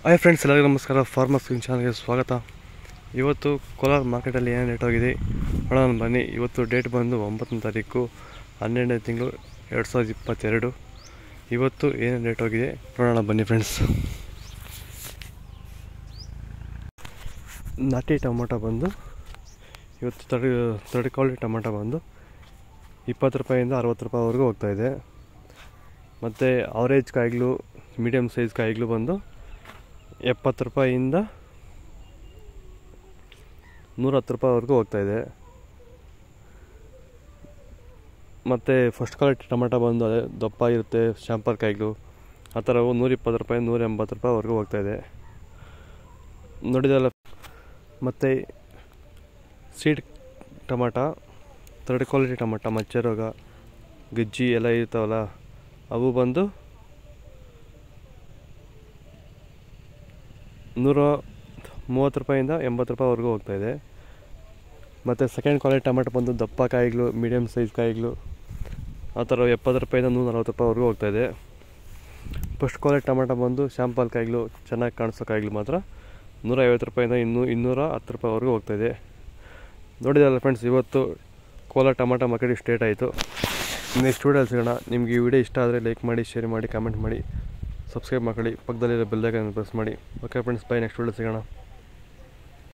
Hi friends, ಎಲ್ಲರಿಗೂ ನಮಸ್ಕಾರ. Farmers screen ಚಾನಲ್ಗೆ ಸ್ವಾಗತ. ಇವತ್ತು ಕೋಲಾರ ಮಾರ್ಕೆಟಲ್ಲಿ ಏನೇನು ರೇಟ್ ಹೋಗಿದೆ ನೋಡೋಣ ಬನ್ನಿ. ಇವತ್ತು ಡೇಟ್ ಬಂದು 9ನೇ ತಾರೀಕು 12ನೇ ತಿಂಗಳು 2022. ಇವತ್ತು ಏನೇನು ರೇಟ್ ಹೋಗಿದೆ ನೋಡೋಣ ಬನ್ನಿ ಫ್ರೆಂಡ್ಸ್. ನಾಟಿ ಟೊಮೊಟೊ ಬಂದು ಇವತ್ತು ತರ್ಡ್ ಕ್ವಾಲಿಟಿ ಟೊಮೊಟೊ ಬಂದು 20 ರೂಪಾಯಿಂದ 60 ರೂಪಾಯಿವರೆಗೂ ಹೋಗ್ತಾಯಿದೆ. ಮತ್ತು ಆವರೇಜ್ ಕಾಯಿಗಳು, ಮೀಡಿಯಮ್ ಸೈಜ್ ಕಾಯಿಗಳು ಬಂದು 70 ರೂಪಾಯಿಂದ 110 ರೂಪಾಯಿವರೆಗೂ ಹೋಗ್ತಾಯಿದೆ. ಮತ್ತು ಫಸ್ಟ್ ಕ್ವಾಲಿಟಿ ಟೊಮೆಟೊ ಬಂದು ಅದೇ ದಪ್ಪ ಇರುತ್ತೆ, ಶಾಂಪರ್ ಕಾಯಿಗಳು ಆ ಥರವು 120 ರೂಪಾಯಿ 180 ರೂಪಾಯಿವರೆಗೂ ಹೋಗ್ತಾಯಿದೆ ನೋಡಿದಲ್ಲ. ಮತ್ತು seed tomato, third quality tomato, ಮಚ್ಚೆ ರೋಗ, ಗಜ್ಜಿ ಎಲ್ಲ ಇರ್ತಾವಲ್ಲ, ಅವು ಬಂದು 130 ರೂಪಾಯಿಂದ 80 ರೂಪಾಯಿವರೆಗೂ ಹೋಗ್ತಾಯಿದೆ. ಮತ್ತು ಸೆಕೆಂಡ್ ಕ್ವಾಲಿಟಿ ಟೊಮೆಟೊ ಬಂದು ದಪ್ಪ ಕಾಯಿಗಳು, ಮೀಡಿಯಮ್ ಸೈಜ್ ಕಾಯಿಗಳು ಆ ಥರ 70 ರೂಪಾಯಿಂದ 140 ರೂಪಾಯಿವರೆಗೂ ಹೋಗ್ತಾಯಿದೆ. ಫಸ್ಟ್ ಕ್ವಾಲಿಟಿ ಟೊಮೆಟೊ ಬಂದು ಶಾಂಪಲ್ ಕಾಯಿಗಳು, ಚೆನ್ನಾಗಿ ಕಾಣಿಸೋ ಕಾಯಿಗಳು ಮಾತ್ರ 150 ರೂಪಾಯಿಂದ 210 ರೂಪಾಯಿವರೆಗೂ ಹೋಗ್ತಾಯಿದೆ. ನೋಡಿದಲ್ಲ ಫ್ರೆಂಡ್ಸ್, ಇವತ್ತು ಕೋಲಾರ ಟೊಮೆಟೊ ಮಾರ್ಕೆಟ್ ಸ್ಟೇಟ್ ಆಯಿತು. ನೆಕ್ಸ್ಟ್ ವೀಡಿಯೋಲಿ ಸಿಗೋಣ. ನಿಮಗೆ ಈ ವಿಡಿಯೋ ಇಷ್ಟ ಆದರೆ ಲೈಕ್ ಮಾಡಿ, ಶೇರ್ ಮಾಡಿ, ಕಮೆಂಟ್ ಮಾಡಿ, ಸಬ್ಸ್ಕ್ರೈಬ್ ಮಾಡ್ಕೊಳ್ಳಿ, ಪಕ್ಕದಲ್ಲಿರೋ ಬೆಲ್ ಐಕಾನ್ ಪ್ರೆಸ್ ಮಾಡಿ. Okay friends, bye. Next video ಸಿಗೋಣ.